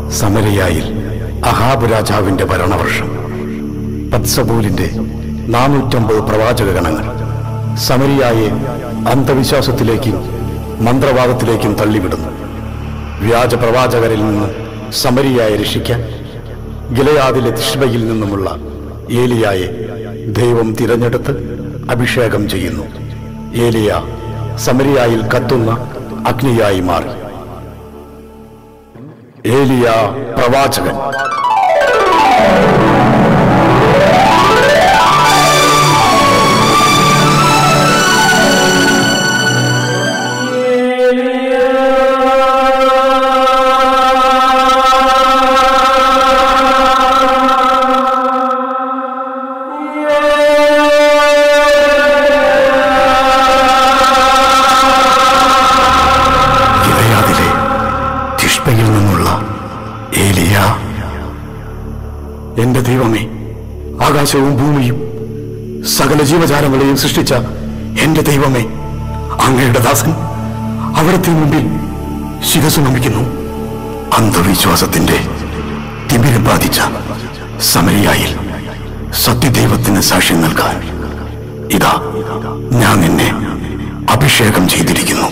സമരിയായിൽ Ahab രാജാവിന്റെ ഭരണവർഷം. പത്സബൂലിന്റെ 450 പ്രവാചക ഗണങ്ങൾ സമരിയായെ അന്ധവിശ്വാസത്തിലേക്കും മന്ത്രവാദത്തിലേക്കും തള്ളിവിടുന്നു. വ്യാജ പ്രവാചകരിൽ നിന്ന് സമരിയായെ രക്ഷിക്കാൻ ഗിലെയാദിലെ തിഷ്ബയിൽ നിന്നുമുള്ള ഏലിയായെ ദൈവം തിരഞ്ഞെടുത്ത് അഭിഷേകം ചെയ്യുന്നു. ഏലിയ സമരിയായിൽ കത്തുന്ന അഗ്നിയായി മാറി. ഏലിയ പ്രവാചകൻ. എന്റെ ദൈവമേ, ആകാശവും ഭൂമിയും സകല ജീവജാലങ്ങളെയും സൃഷ്ടിച്ച എന്റെ ദൈവമേ, അങ്ങയുടെ ദാസൻ അവിടുത്തെ മുമ്പിൽ ശിരസ്സു നമിക്കുന്നു. അന്ധവിശ്വാസത്തിന്റെ തിമിരം ബാധിച്ച സമരിയായിൽ സത്യദൈവത്തിന് സാക്ഷ്യം നൽകാൻ ഇതാ ഞാൻ നിന്നെ അഭിഷേകം ചെയ്തിരിക്കുന്നു.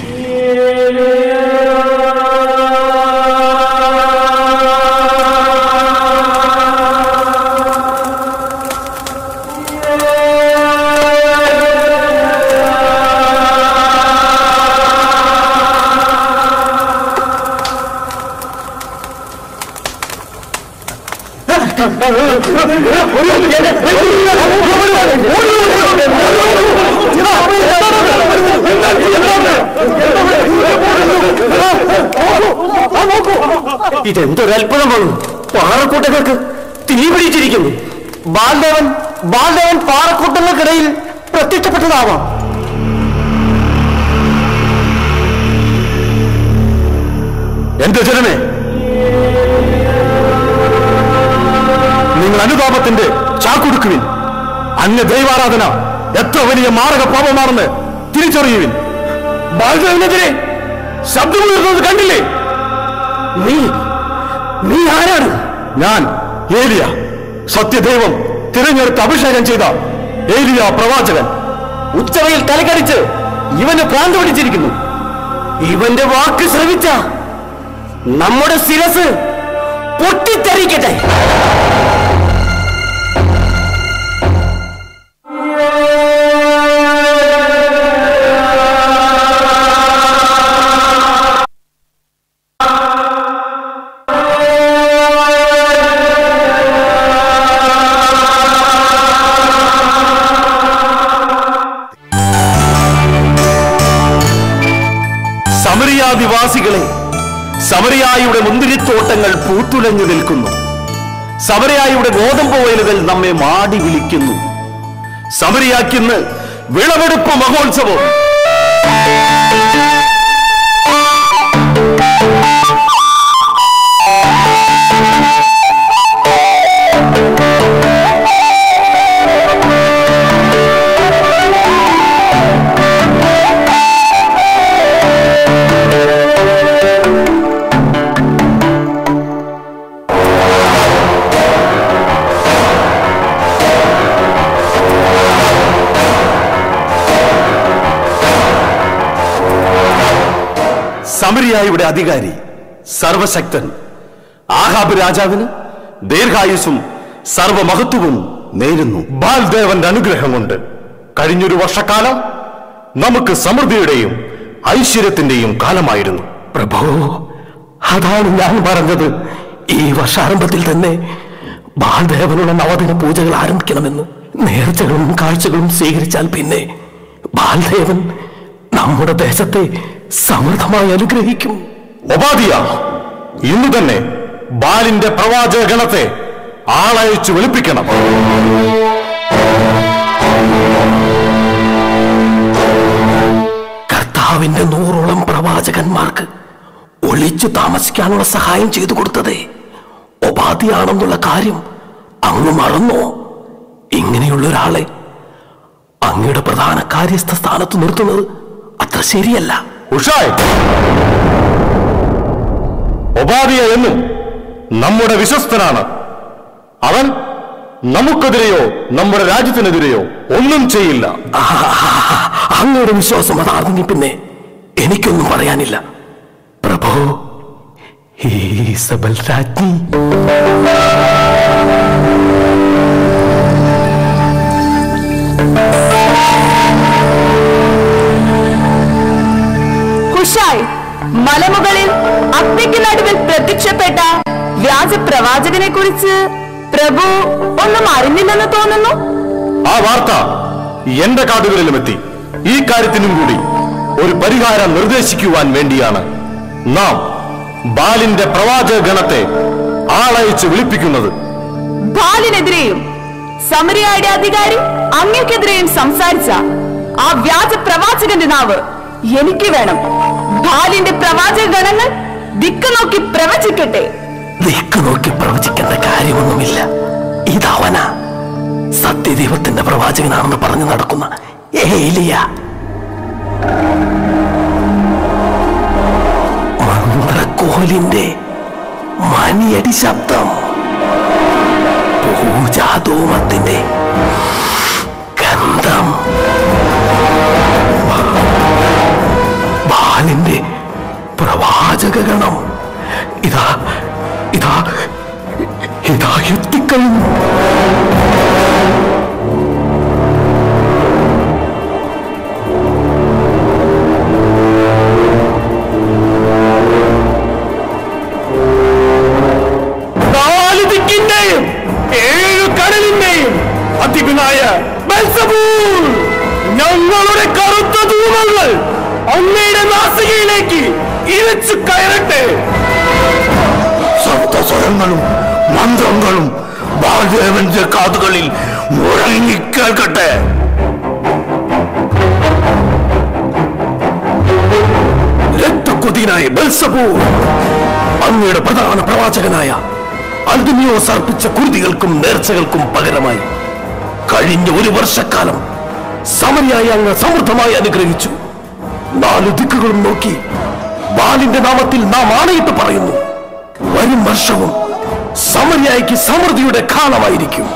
ഇതെന്തൊരത്ഭുതമാണ്! പാറക്കൂട്ടങ്ങൾക്ക് തീ പിടിച്ചിരിക്കുന്നു. ബാൽദേവൻ പാറക്കൂട്ടങ്ങൾക്കിടയിൽ പ്രത്യക്ഷപ്പെട്ടതാവാം. എന്റെ ജനമേ, നിങ്ങൾ അനുതാപത്തിന്റെ ചാക്കുടുക്കുവിൻ. അന്യ ദൈവാരാധന എത്ര വലിയ മാരക പാപമാണെന്ന് തിരിച്ചറിയുവിൻ. ബാൽദേവനെതിരെ ശബ്ദമുയർന്നത് കണ്ടില്ലേ? നീ ആരാണ്? ഞാൻ ഏലിയ, സത്യദൈവം തിരഞ്ഞെടുത്ത് അഭിഷേകം ചെയ്ത ഏലിയ പ്രവാചകൻ. ഉച്ചവയിൽ തലക്കടിച്ച് ഇവന് ഭ്രാന്ത് പിടിച്ചിരിക്കുന്നു. ഇവന്റെ വാക്ക് ശ്രവിച്ച നമ്മുടെ ശിരസ് പൊട്ടിത്തെറിക്കട്ടെ. സമരിയാദിവാസികളെ, സമരിയായുടെ മുന്തിരിത്തോട്ടങ്ങൾ പൂത്തുലഞ്ഞു നിൽക്കുന്നു. സമരിയായുടെ ഗോതമ്പ് വയലുകൾ നമ്മെ മാടി വിളിക്കുന്നു. സമരിയാക്കിന്ന് വിളവെടുപ്പ് മഹോത്സവം. സമരിയായുടെ അധികാരി സർവശക്തൻ ആഹാബ് രാജാവിന് ദീർഘായുസ്സും സർവമഹത്വവും നേരുന്നു. ബാൽദേവന്റെ അനുഗ്രഹം കൊണ്ട് കഴിഞ്ഞൊരു വർഷക്കാലം നമുക്ക് സമൃദ്ധിയുടെയും ഐശ്വര്യത്തിന്റെയും കാലമായിരുന്നു. പ്രഭോ, അതാണ് ഞാൻ പറഞ്ഞത്. ഈ വർഷാരംഭത്തിൽ തന്നെ ബാൽദേവനുള്ള നവദിന പൂജകൾ ആരംഭിക്കണമെന്ന്. നേർച്ചകളും കാഴ്ചകളും സ്വീകരിച്ചാൽ പിന്നെ ബാൽദേവൻ നമ്മുടെ ദേശത്തെ സമൃദ്ധമായി അനുഗ്രഹിക്കും. ഒബാദിയ, ഇന്നു തന്നെ ബാലിന്റെ പ്രവാചക ഗണത്തെ ആളയച്ചു വെളുപ്പിക്കണം. കർത്താവിന്റെ 100ഓളം പ്രവാചകന്മാർക്ക് ഒളിച്ചു താമസിക്കാനുള്ള സഹായം ചെയ്തു കൊടുത്തതേ ഒബാദിയാണെന്നുള്ള കാര്യം അങ്ങ് മറന്നോ? ഇങ്ങനെയുള്ള ഒരാളെ അങ്ങയുടെ പ്രധാന കാര്യസ്ഥ സ്ഥാനത്ത് നിർത്തുന്നത് അത്ര ശരിയല്ല. ഉഷായ്, ഒബാദിയ എന്നും നമ്മുടെ വിശ്വസ്തനാണ്. അവൻ നമുക്കെതിരെയോ നമ്മുടെ രാജ്യത്തിനെതിരെയോ ഒന്നും ചെയ്യില്ല. അങ്ങയുടെ വിശ്വാസം അതാർന്നെങ്കിൽ പിന്നെ എനിക്കൊന്നും പറയാനില്ല. പ്രഭു, ഈസബൽ രാജ്ഞി ഹുഷായ്, മലമുകളിൽ അഗ്നിക്ക് നടുവിൽ പ്രത്യക്ഷപ്പെട്ട വ്യാജ പ്രവാചകനെ കുറിച്ച് പ്രഭു ഒന്നും അറിഞ്ഞില്ലെന്ന് തോന്നുന്നു. ആ വാർത്ത എന്റെ കാതുകളിലും എത്തി. ഈ കാര്യത്തിനും കൂടി ഒരു പരിഹാരം നിർദ്ദേശിക്കുവാൻ വേണ്ടിയാണ് നാം ബാലിന്റെ പ്രവാചക ഗണത്തെ ആളയച്ച് വിളിപ്പിക്കുന്നത്. ബാലിനെതിരെയും സമരിയായുടെ അധികാരി അങ്ങക്കെതിരെയും സംസാരിച്ച ആ വ്യാജ പ്രവാചകന്റെ നാവ് എനിക്ക് വേണം. ബാലിന്റെ പ്രവാചക ഗണങ്ങൾ ദിക്ക് നോക്കി പ്രവചിക്കട്ടെ. ദിക്ക് നോക്കി പ്രവചിക്കേണ്ട കാര്യമൊന്നുമില്ല. ഇതവന സത്യദൈവത്തിന്റെ പ്രവാചകനാണെന്ന് പറഞ്ഞു നടക്കുന്ന ഏലിയ. മന്ത്രക്കോലിന്റെ മണിയടി ശബ്ദം, പൂജാധൂമത്തിന്റെ ഗന്ധം, ബാലിന്റെ പ്രവാചക ഗണം ഇതാ ഇതാ ഇതാ എത്തിക്കഴിഞ്ഞു. അതിപിനായ ബെൽസബൂൽ, ഞങ്ങളുടെ കറുത്ത ധൂമങ്ങൾ അങ്ങയുടെ നാസികയിലേക്ക് ഇരച്ചു കയറട്ടെ. ശബ്ദസ്വരങ്ങളും മന്ത്രങ്ങളും ബാൽദേവന്റെ കാതുകളിൽ മുഴങ്ങി കേൾക്കട്ടെ. രക്തക്കൊതിയനായ ബെൽസബൂൽ, അങ്ങയുടെ പ്രധാന പ്രവാചകനായ അൽദുമിയോസ് അർപ്പിച്ച കുരുതികൾക്കും നേർച്ചകൾക്കും പകരമായി കഴിഞ്ഞ ഒരു വർഷക്കാലം സമരിയായി അങ്ങ് സമൃദ്ധമായി അനുഗ്രഹിച്ചു. 4 ദിക്കുകളും നോക്കി ബാലിന്റെ നാമത്തിൽ നാം ആണയിട്ട് പറയുന്നു, വരും വർഷവും സമരിയായിക്ക് സമൃദ്ധിയുടെ കാലമായിരിക്കും.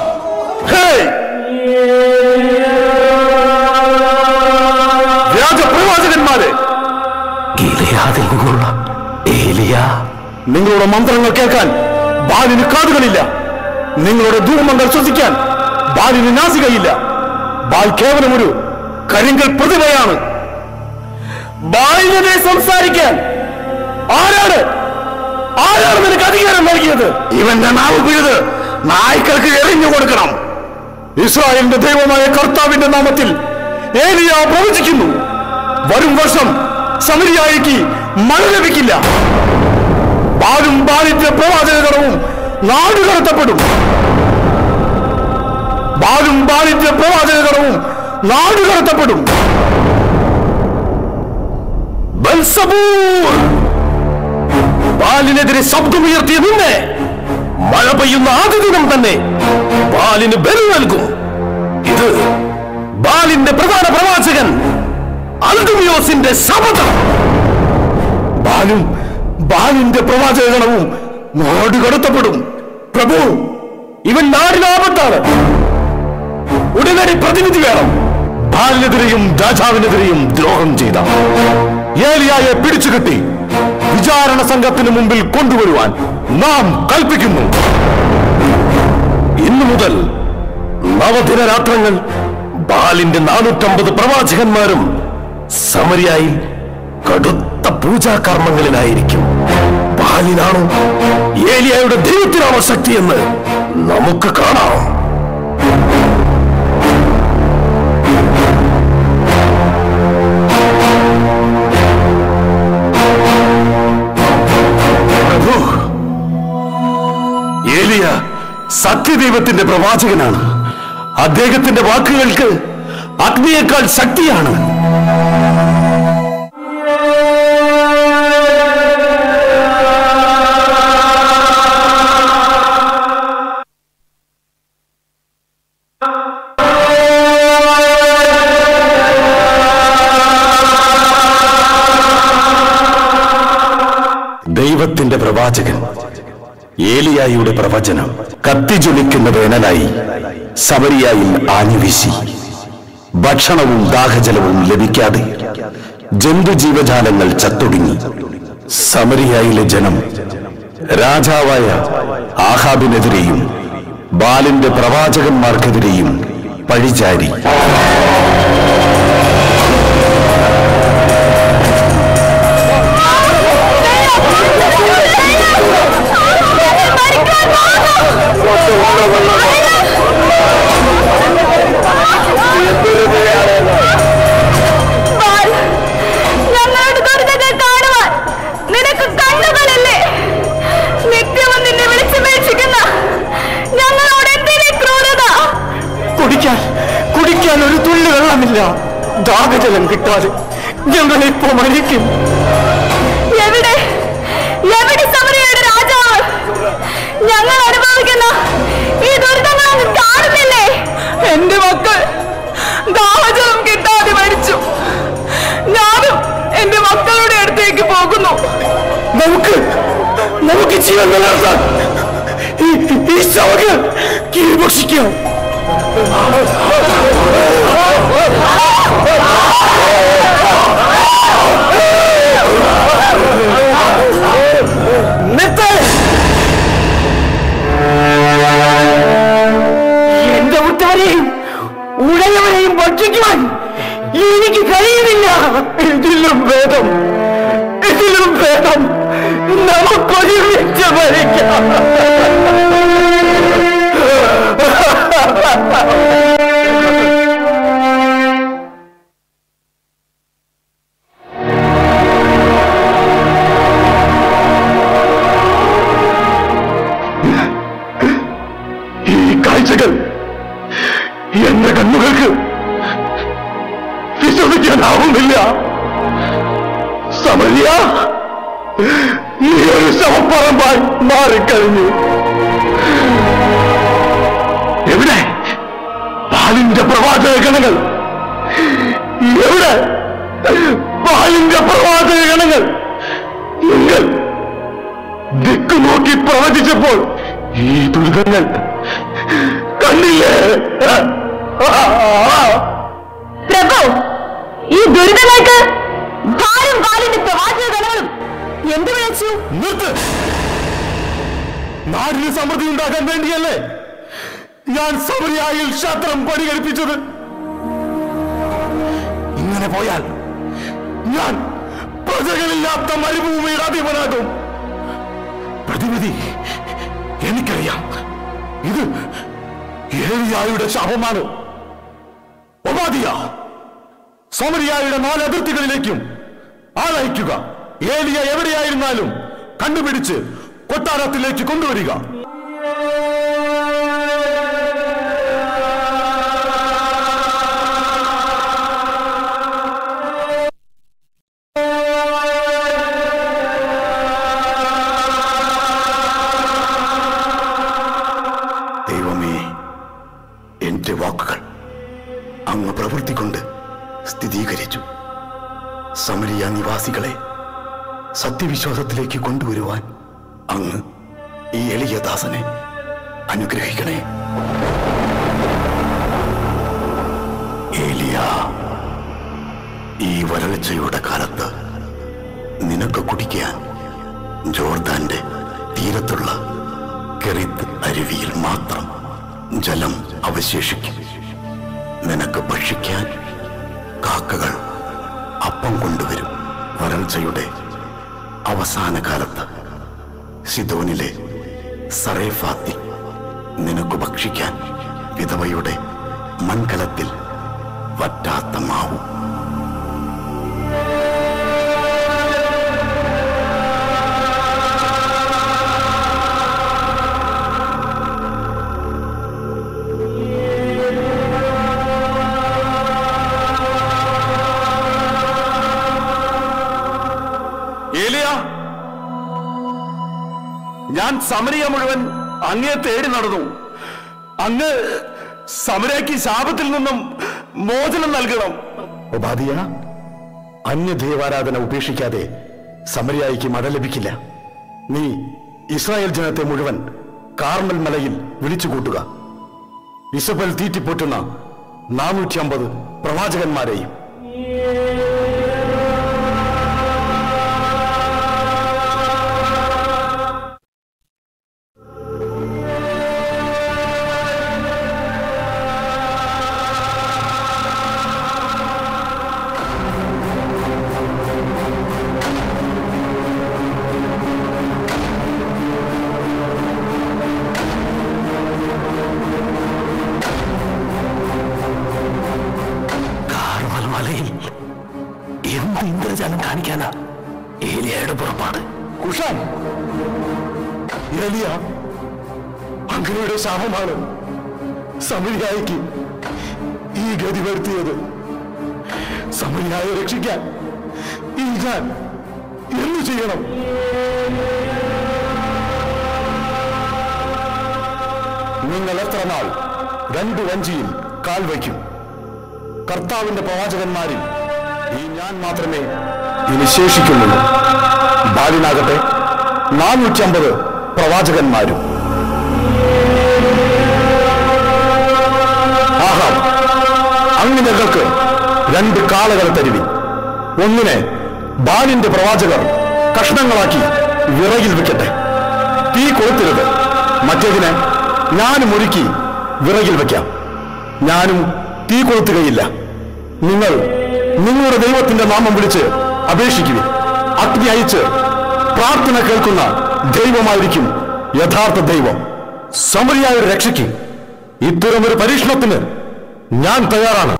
വ്യാജപ്രവാചകന്മാരെ, ഗിലെയാദിൽ നിന്നുള്ള ഏലിയ, നിങ്ങളുടെ മന്ത്രങ്ങൾ കേൾക്കാൻ ബാലിന് കാതുകളില്ല. നിങ്ങളുടെ ധൂമങ്ങൾ ശ്വസിക്കാൻ ബാലിന് നാസികയില്ല. ബാൽ കേവലം ഒരു കരിങ്കൽ പ്രതിഭയാണ്. ബാലിനെ സംസാരിക്കാൻ ആരാണ് നിനക്ക് അധികാരം നൽകിയത്? ഇവന്റെ നാവ് പിഴുത് നായ്ക്കൾക്ക് എറിഞ്ഞു കൊടുക്കണം. ഇസ്രായേലിന്റെ ദൈവമായ കർത്താവിന്റെ നാമത്തിൽ ഏലിയ പ്രവചിക്കുന്നു, വരും വർഷം സമരിയായിക്ക് മഴ ലഭിക്കില്ല. ബാലും ബാലിന്റെ പ്രവാചകഗണവും നാടുകടത്തപ്പെടും. ബാലും ബാലിന്റെ പ്രവാചകഗണവും നാടുകടത്തപ്പെടും. ബെൽസബൂൽ, ബാലിനെതിരെ ശബ്ദമുയർത്തിയ നിന്നെ മഴ പെയ്യുന്ന ആദ്യ ദിനം തന്നെ ബാലിന് ബലി നൽകും. ഇത് ബാലിന്റെ പ്രധാന പ്രവാചകൻ അൽദുമിയോസിന്റെ ശപഥം. ബാലിന്റെ പ്രവാചകഗണവും നാടുകടത്തപ്പെടും. പ്രഭു, ഇവൻ നാടിനാപത്താണ്. ഉടനടി പ്രതിനിധി വേണം. ബാലിനെതിരെയും രാജാവിനെതിരെയും ദ്രോഹം ചെയ്ത ഏലിയായെ പിടിച്ചുകെട്ടി വിചാരണ സംഘത്തിന് മുമ്പിൽ കൊണ്ടുവരുവാൻ നാം കൽപ്പിക്കുന്നു. ഇന്നു മുതൽ 9 ദിനരാത്രങ്ങൾ ബാലിന്റെ 450 പ്രവാചകന്മാരും സമരിയായിൽ കടുത്ത പൂജാകർമ്മങ്ങളിലായിരിക്കും. ബാലിനാണോ ഏലിയായുടെ ദൈവത്തിനാണോ ശക്തിയെന്ന് നമുക്ക് കാണാം. പ്രഭു, ഏലിയ സത്യദൈവത്തിന്റെ പ്രവാചകനാണ്. അദ്ദേഹത്തിന്റെ വാക്കുകൾക്ക് അഗ്നിയേക്കാൾ ശക്തിയാണ്. ദൈവത്തിന്റെ പ്രവാചകൻ ഏലിയായുടെ പ്രവചനം കത്തിജ്വലിക്കുന്ന വേനലായി സമരിയായിൽ ആഞ്ഞുവീശി. ഭക്ഷണവും ദാഹജലവും ലഭിക്കാതെ ജന്തുജീവജാലങ്ങൾ ചത്തൊടുങ്ങി. സമരിയായിലെ ജനം രാജാവായ ആഹാബിനെതിരെയും ബാലിന്റെ പ്രവാചകന്മാർക്കെതിരെയും പഴിചാരി. ഞങ്ങളുടെ ദുരിതങ്ങൾ കാണുവാൻ നിനക്ക് കണ്ണുകളില്ലേ? നിത്യവും നിന്നെ വിളിച്ചപേക്ഷിക്കുന്ന ഞങ്ങളോട് എന്തിനെ ക്രൂരത? കുടിക്കാൻ ഒരു തുള്ളി വെള്ളമില്ല. ദാഹജലം കിട്ടാതെ ഞങ്ങളിപ്പോ മരിക്കും. എവിടെ സമരിയയുടെ രാജാവ്? ഞങ്ങൾ അനുഭവിക്കുന്ന ഈ ദുരിതങ്ങൾ അങ്ങ് കാണുന്നില്ലേ? എന്റെ മക്കൾ ദാഹജലം കിട്ടാതെ മരിച്ചു. ഞാനും എന്റെ മക്കളുടെ അടുത്തേക്ക് പോകുന്നു. നമുക്ക് ജീവൻ നിലനിർത്താൻ ഈ ശവങ്ങൾ കീഴ്ഭക്ഷിക്കാം. എന്റെ ഉത്താരെയും ഉടയവരെയും ഭക്ഷിക്കുവാൻ എനിക്ക് കഴിയുന്നില്ല. ഇതിലും ഭേദം നമുക്കൊരുമിച്ച് മരിക്കാം. ഈ കാഴ്ചകൾ എന്റെ കണ്ണുകൾക്ക് വിശ്വസിക്കാനാവുന്നില്ല. സമരിയ, നീ ഒരു ശവപ്പറമ്പായി മാറിക്കഴിഞ്ഞു. എവിടെ ബാലിന്റെ പ്രവാചക ഗണങ്ങൾ? എവിടെ ബാലിന്റെ പ്രവാചക ഗണങ്ങൾ? നിങ്ങൾ ദിക്കു നോക്കി പ്രവചിച്ചപ്പോൾ ഈ ദുരിതങ്ങൾ കണ്ടില്ലേ? പ്രഭു, ഈ ദുരിതങ്ങൾക്ക് ബാലിന്റെ പ്രവാചക ഗണങ്ങളും എന്ത് വിളിച്ചു? നിർത്ത്. നാടിന് സമൃദ്ധി ഉണ്ടാക്കാൻ വേണ്ടിയല്ലേ ഞാൻ സമരിയായിൽ ക്ഷേത്രം പണികഴിപ്പിച്ചത്? ഇങ്ങനെ പോയാൽ ഞാൻ പ്രജകളില്ലാത്ത മരുഭൂമിയുടെ അധിപനാകും. പ്രതിവിധി എനിക്കറിയാം. ഇത് ഏലിയായുടെ ശാപമാണ്. ഒബാദിയ, സമരിയായുടെ 4 അതിർത്തികളിലേക്കും ആളയക്കുക. ഏലിയ എവിടെയായിരുന്നാലും കണ്ടുപിടിച്ച് കൊട്ടാരത്തിലേക്ക് കൊണ്ടുവരിക. ദൈവമേ, എന്റെ വാക്കുകൾ അങ്ങ് പ്രവൃത്തി കൊണ്ട് സ്ഥിരീകരിച്ചു. സമരിയ നിവാസികളെ സത്യവിശ്വാസത്തിലേക്ക് കൊണ്ടുവരുവാൻ അങ്ങ് ഈ എളിയ ദാസനെ അനുഗ്രഹിക്കണേ. ഏലിയ, ഈ വരൾച്ചയുടെ കാലത്ത് നിനക്ക് കുടിക്കാൻ ജോർദാന്റെ തീരത്തുള്ള കെറിത്ത് അരുവിയിൽ മാത്രം ജലം അവശേഷിക്കും. നിനക്ക് ഭക്ഷിക്കാൻ കാക്കകൾ അപ്പം കൊണ്ടുവരും. വരൾച്ചയുടെ അവസാന കാലത്ത് സിദോനിലെ സറേഫാത്തിൽ നിനക്ക് ഭക്ഷിക്കാൻ വിധവയുടെ മൺകലത്തിൽ വറ്റാത്ത മാവും. ഞാൻ സമരിയ മുഴുവൻ അങ്ങേ തേടി നടന്നു. അങ്ങ് സമരയ്ക്ക് ശാപത്തിൽ നിന്നും മോചനം നൽകണം. ഒബാദിയ, അന്യദേവാരാധന ഉപേക്ഷിക്കാതെ സമരിയായിക്ക് മഴ ലഭിക്കില്ല. നീ ഇസ്രായേൽ ജനത്തെ മുഴുവൻ കാർമൽ മലയിൽ വിളിച്ചുകൂട്ടുക. ഇസബൽ തീറ്റിപ്പോറ്റുന്ന 450 പ്രവാചകന്മാരെയും. ഇന്ദ്രജാലം കാണിക്കാനാ ഏലിയയുടെ പുറപ്പാട്. കുഷാൻ, ഏലിയ അങ്ങയുടെ ശാപമാണ് സമരിയായിക്ക് ഈ ഗതി വരുത്തിയത്. സമരിയായെ രക്ഷിക്കാൻ ഈ ഞാൻ എന്തു ചെയ്യണം? നിങ്ങൾ എത്ര നാൾ 2 വഞ്ചിയിൽ കാൽ വയ്ക്കും? കർത്താവിന്റെ പ്രവാചകന്മാരിൽ ഈ ഞാൻ മാത്രമേ ഇനി ശേഷിക്കുന്നുള്ളൂ. ബാലിനാകട്ടെ 450 പ്രവാചകന്മാരും. ആഹാ, അങ്ങ് ഞങ്ങൾക്ക് 2 കാളകൾ തരുവിൻ. ഒന്നിനെ ബാലിന്റെ പ്രവാചകർ കഷ്ണങ്ങളാക്കി വിറകിൽ വെക്കട്ടെ, തീ കൊളുത്തരുത്. മറ്റേതിനെ ഞാനും ഒരുക്കി വിറകിൽ വെക്കാം. ഞാനും തീ കൊളുത്തുകയില്ല. നിങ്ങൾ നിങ്ങളുടെ ദൈവത്തിന്റെ നാമം വിളിച്ച് അപേക്ഷിക്കുവിൻ. അഗ്നി അയച്ച് പ്രാർത്ഥന കേൾക്കുന്ന ദൈവമായിരിക്കും യഥാർത്ഥ ദൈവം. സമരിയായ രക്ഷയ്ക്ക് ഇത്തരമൊരു പരീക്ഷണത്തിന് ഞാൻ തയ്യാറാണ്.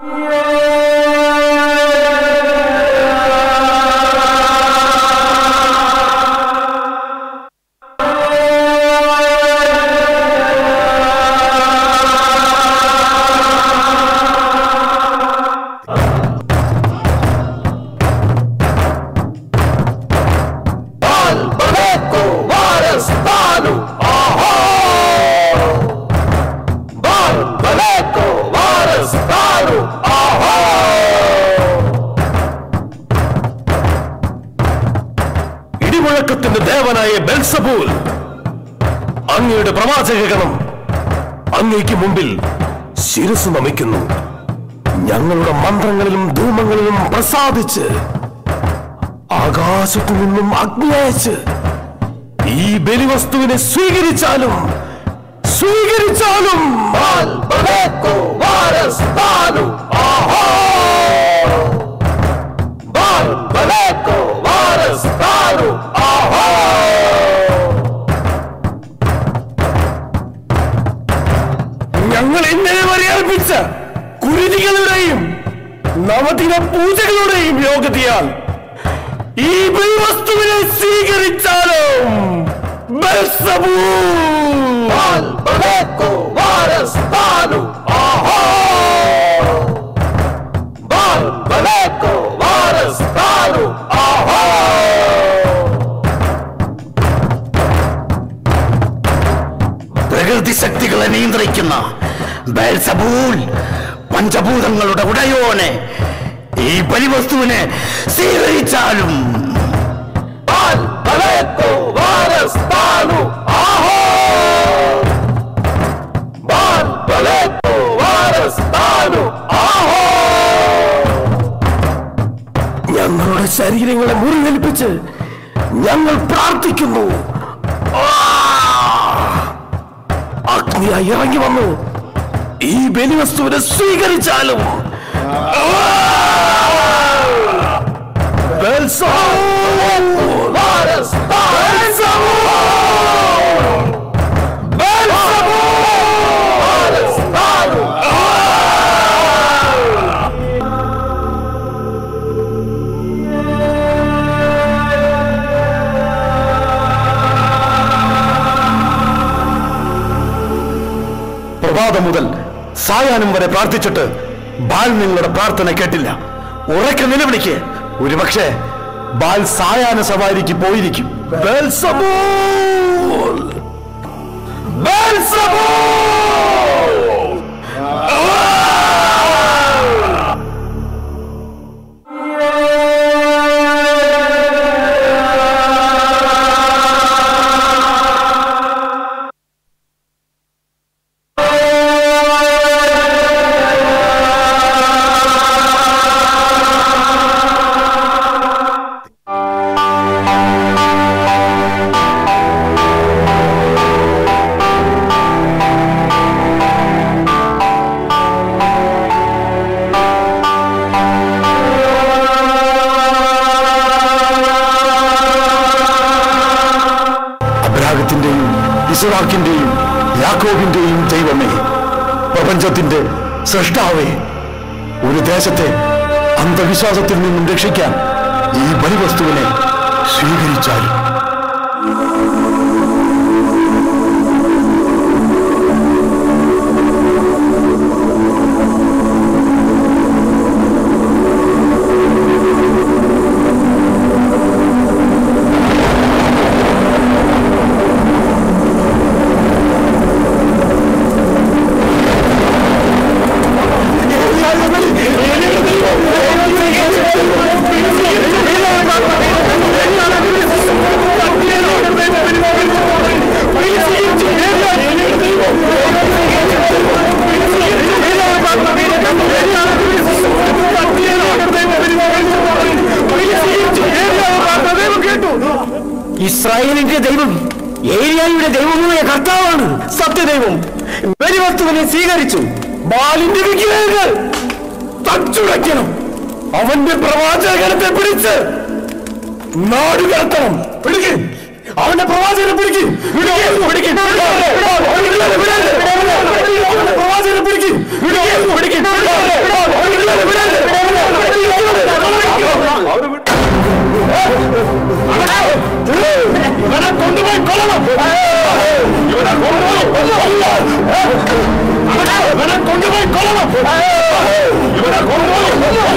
ഇടിമുഴക്കത്തിന്റെ ദേവനായ ബെൽസബൂൽ, അങ്ങയുടെ പ്രവാചകഗണം അങ്ങയ്ക്ക് മുമ്പിൽ ശിരസ് നമിക്കുന്നു. ഞങ്ങളുടെ മന്ത്രങ്ങളിലും ധൂമങ്ങളിലും പ്രസാദിച്ച് ആകാശത്തു നിന്നും അഗ്നി അയച്ച് ഈ ബലിവസ്തുവിനെ സ്വീകരിച്ചാലും ഞങ്ങൾ ഇന്നലെ വരെ അർപ്പിച്ച കുരുതികളുടെയും നവദിന പൂജകളുടെയും യോഗ്യതയാൽ ഈ ബലിവസ്തുവിനെ സ്വീകരിച്ചാലും പ്രകൃതി ശക്തികളെ നിയന്ത്രിക്കുന്ന ബെൽസബൂൽ, പഞ്ചഭൂതങ്ങളുടെ ഉടയോനെ, ഈ ബലിവസ്തുവിനെ സ്വീകരിച്ചാലും ഞങ്ങളുടെ ശരീരങ്ങളെ മുറിവേൽപ്പിച്ച് ഞങ്ങൾ പ്രാർത്ഥിക്കുന്നു. അഗ്നിയായി ഇറങ്ങി വന്നു ഈ ബലിവസ്തുവിനെ സ്വീകരിച്ചാലും പ്രഭാതം മുതൽ സായാഹ്നം വരെ പ്രാർത്ഥിച്ചിട്ട് ബാൽ നിങ്ങളുടെ പ്രാർത്ഥന കേട്ടില്ല. ഉറക്കെ നിലവിളിക്ക്. ഒരുപക്ഷെ ബാൽ സായാഹ്ന സവാരിക്ക് പോയിരിക്കും. ബെൽസബൂൽ! ബെൽസബൂൽ! ഇസ്ഹാക്കിന്റെയും യാക്കോബിന്റെയും ദൈവമേ, പ്രപഞ്ചത്തിന്റെ സൃഷ്ടാവേ, ഒരു ദേശത്തെ അന്ധവിശ്വാസത്തിൽ നിന്നും രക്ഷിക്കാൻ ഈ ബലിവസ്തുവിനെ സ്വീകരിച്ചാലും. ഇസ്രായേലിന്റെ ദൈവം ഏലിയായുടെ ദൈവമായ കർത്താവാണ് സത്യദൈവം. ബലിവസ്തുവിനെ സ്വീകരിച്ചു. ബാലിന്റെ വിഗ്രഹങ്ങൾ തച്ചുടയ്ക്കണം. അവന്റെ പ്രവാചകനെ പിടിച്ച് നാട് കടത്തണം. പിടിക്കും, അവന്റെ പ്രവാചകനെ പിടിക്കും. പ്രവാചകനെ പിടിക്കും. ഇവനെ കൊണ്ടുപോയി കൊല്ലണം. ഇവനെ കൊണ്ടുപോയി കൊല്ലണം. ഇവനെ കൊണ്ടുപോയി കൊല്ലണം. ഇവനെ കൊണ്ടുപോയി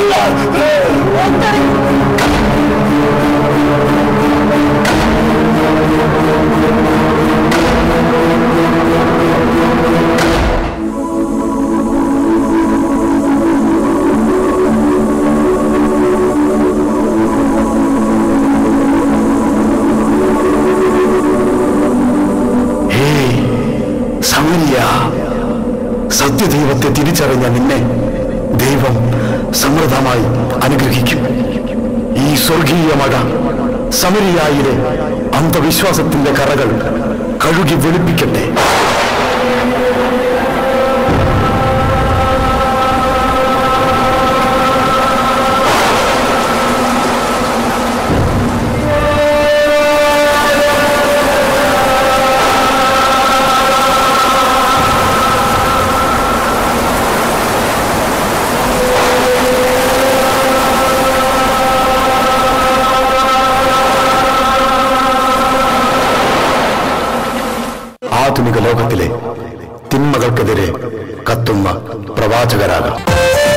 സത്യദൈവത്തെ തിരിച്ചറിഞ്ഞ നിന്നെ ദൈവം സമൃദ്ധമായി അനുഗ്രഹിക്കും. ഈ സ്വർഗീയ മഴ സമരിയായിലെ അന്ധവിശ്വാസത്തിന്റെ കറകൾ കഴുകി വെളുപ്പിക്കട്ടെ. ആധുനിക ലോകത്തിലെ തിന്മകൾക്കെതിരെ കത്തുന്ന പ്രവാചകരാകാം.